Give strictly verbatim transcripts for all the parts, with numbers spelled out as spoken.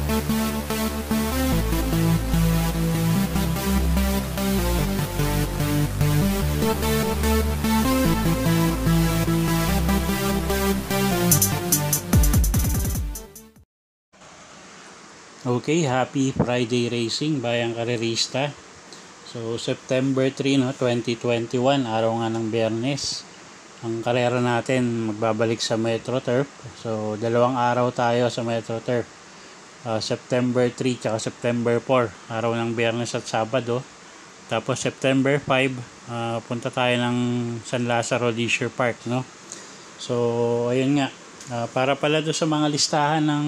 Okay, happy Friday racing bayang karerista. So September three, no, twenty twenty-one, araw nga ng Biyernes. Ang karera natin magbabalik sa Metro Turf. So dalawang araw tayo sa Metro Turf. Uh, September three tsaka September four, araw ng Biyernes at Sabado. Tapos September five, uh, punta tayo ng San Lazaro Leisure Park, no. So ayun nga, uh, para pala do sa mga listahan ng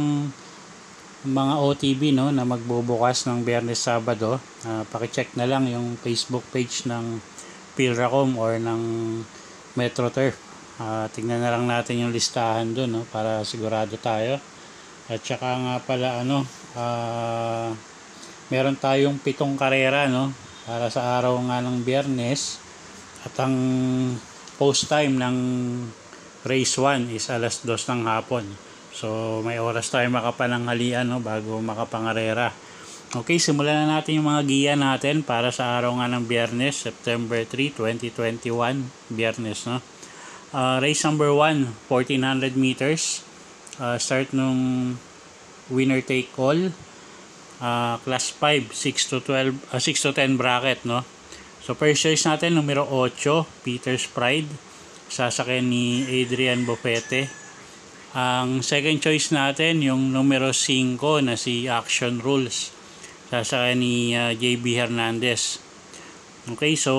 mga O T B, no, na magbubukas ng Biyernes Sabado, uh, paki-check na lang yung Facebook page ng Pilracom or ng Metro Turf. Uh, tingnan na lang natin yung listahan doon, no, para sigurado tayo. At saka nga pala ano, uh, meron tayong pitong karera, no, para sa araw nga ng Biyernes. At ang post time ng race one is alas dos ng hapon. So may oras tayo makapananghalian, no, bago makapangarera. Okay, simulan na natin yung mga giya natin para sa araw nga ng Biyernes, September three, twenty twenty-one, Biyernes, no. Uh, race number one, fourteen hundred meters. Uh, start nung winner take all. Uh, class five, six to twelve, uh, six to ten bracket, no. So first choice natin numero eight, Peter's Pride, sasakyan ni Adrian Bofete. Ang second choice natin yung numero five na si Action Rules, sasakyan ni uh, J B Hernandez. Okay, so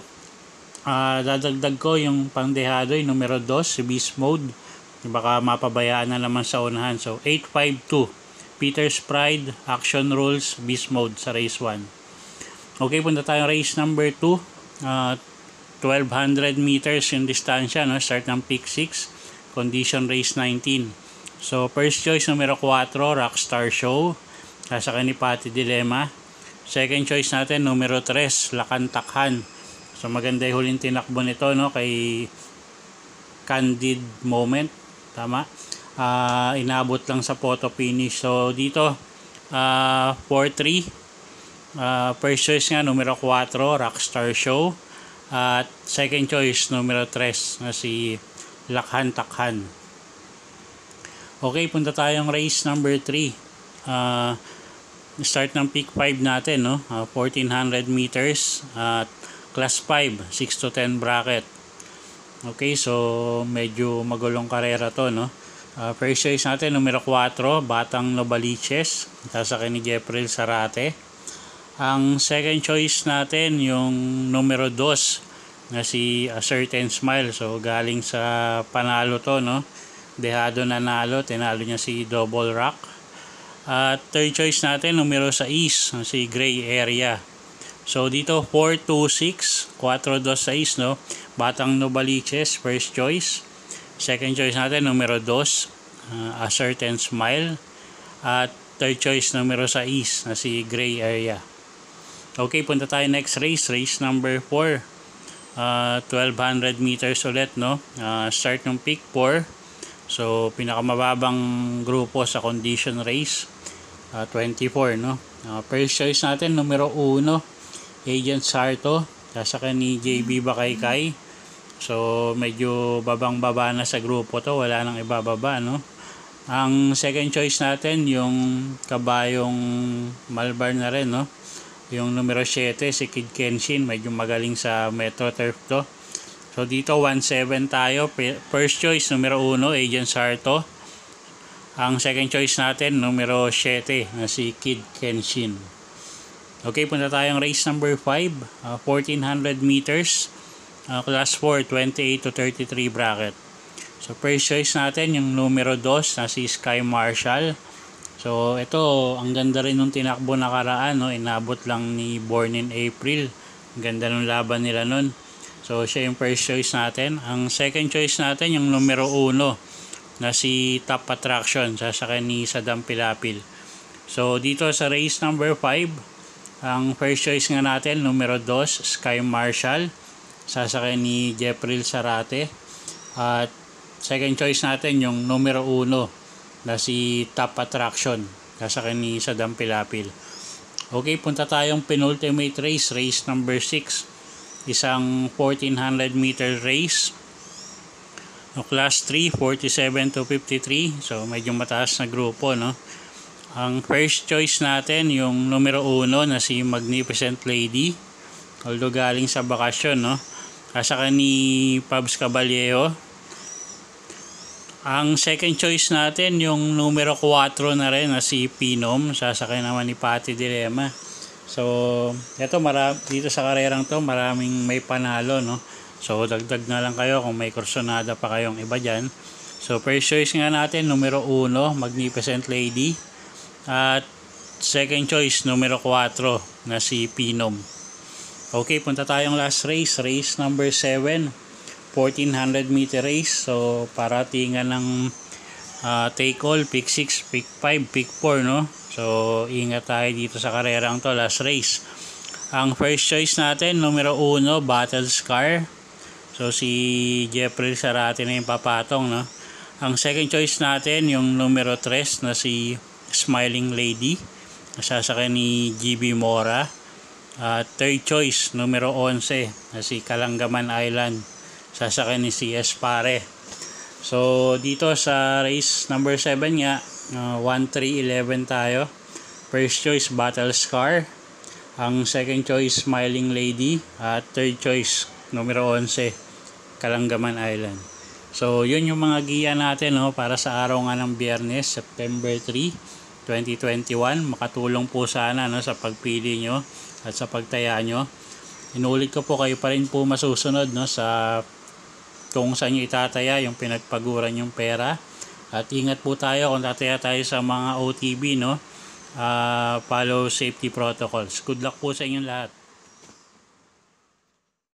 uh, dadagdag ko yung pangdehado yung numero two, si Beast Mode. Baka mapabayaan na naman sa unahan. So eight five two, Peter's Pride, Action Rules, Beast Mode sa race one. Okay, punta tayong race number two. uh, twelve hundred meters yung distansya, no? Start ng pick six, condition race nineteen. So first choice numero four, Rockstar Show, sasakyan ni Patty Dilemma. Second choice natin numero three, Lakantakhan. So maganda yung huling tinakbo nito, no, kay Candid Moment, tama. Uh, inabot lang sa photo finish. So dito uh, four three, uh, first choice nga numero four, Rockstar Show, at second choice numero three na si Lakhan-Takhan. Okay, punta tayong race number three. Uh, start ng pick five natin, no? Uh, fourteen hundred meters at uh, class five, six to ten bracket. Okay, so medyo magulong karera to, no? Uh, first choice natin numero four, Batang Novaliches, sasakyan ni Jeffrey Sarate. Ang second choice natin yung numero two na si A Certain Smile. So galing sa panalo to, no, dehado na nalo, tinalo niya si Double Rock. At uh, third choice natin numero six, si Gray Area. So dito four two six, four two six, no, Batang Novaliches first choice. Second choice natin numero two, uh, A Certain Smile. At third choice numero six na si Gray Area. Okay, punta tayo next race, race number four. Uh, twelve hundred meters ulit, no. Uh, start ng pick four. So pinakamababang grupo sa condition race, uh, twenty-four, no. Uh, first choice natin numero one, Agent Sarto, sasakyan ni J B Bakaykay. So medyo babang baba na sa grupo to, wala nang ibababa, no. Ang second choice natin yung kabayong Malbar na rin, no, yung numero seven, si Kid Kenshin, medyo magaling sa Metro Turf to. So dito one seven tayo. First choice numero one, Agent Sarto. Ang second choice natin numero seven na si Kid Kenshin. Okay, punta tayong race number five, uh, fourteen hundred meters, uh, class four, twenty-eight to thirty-three bracket. So first choice natin yung numero two na si Sky Marshall. So ito, ang ganda rin nung tinakbo nakaraan, no, inabot lang ni Born in April. Ang ganda nung laban nila nun. So siya yung first choice natin. Ang second choice natin yung numero one na si Top Attraction, sasakyan ni Sadam Pilapil. So dito sa race number five, ang first choice nga natin numero two, Sky Marshall, sasakyan ni Jeffrey Sarate. At second choice natin yung numero one na si Top Attraction, sasakyan ni Sadam Pilapil. Okay, punta tayong penultimate race, race number six. Isang fourteen hundred meter race. No, class three, forty-seven to fifty-three. So medyo mataas na grupo, no. Ang first choice natin yung numero uno na si Magnificent Lady. Although galing sa bakasyon, no. Kasaka ni Pabs Caballero. Ang second choice natin yung numero four na rin na si Pinom. Sasakay naman ni Patty Dilema. So, ito mara dito sa karerang to maraming may panalo, no. So, dagdag na lang kayo kung may kursonada pa kayong iba dyan. So, first choice nga natin numero uno, Magnificent Lady. At second choice numero four na si Pinom. Okay, punta tayong last race, race number seven, fourteen hundred meter race. So paratingan ng uh, take all, pick six, pick five, pick four, no. So ingat tayo dito sa karerang to, last race. Ang first choice natin numero uno, Battle Scar. So si Jeffrey Sarati na yung papatong, no. Ang second choice natin yung numero three na si Smiling Lady, sasakay ni G B Mora. At uh, third choice numero eleven na si Kalangaman Island, sasakay ni C S Pare. So dito sa race number seven nga, uh, one, three, eleven tayo. First choice Battle Scar, ang second choice Smiling Lady, at third choice numero eleven Kalangaman Island. So yun yung mga giya natin, no, para sa araw nga ng Biyernes, September three, twenty twenty-one. Makatulong po sana, no, sa pagpili nyo at sa pagtaya nyo. Inulit ko po, kayo pa rin po masusunod, no, sa kung saan nyo itataya yung pinagpaguran yung pera. At ingat po tayo kung tataya tayo sa mga O T B, no. Uh, follow safety protocols. Good luck po sa inyong lahat.